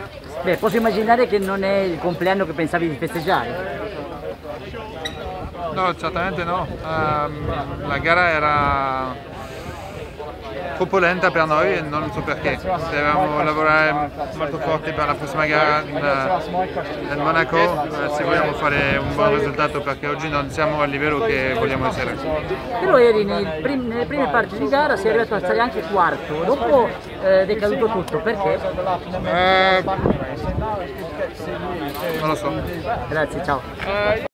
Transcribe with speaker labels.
Speaker 1: Beh, posso immaginare che non è il compleanno che pensavi di festeggiare.
Speaker 2: No, certamente no. La gara era troppo lenta per noi e non so perché. Dobbiamo lavorare molto forte per la prossima gara nel Monaco se vogliamo fare un buon risultato, perché oggi non siamo al livello che vogliamo essere.
Speaker 1: Però eri nelle prime parti di gara, sei arrivato a stare anche quarto, dopo è decaduto tutto, perché?
Speaker 2: Non lo so.
Speaker 1: Grazie, ciao.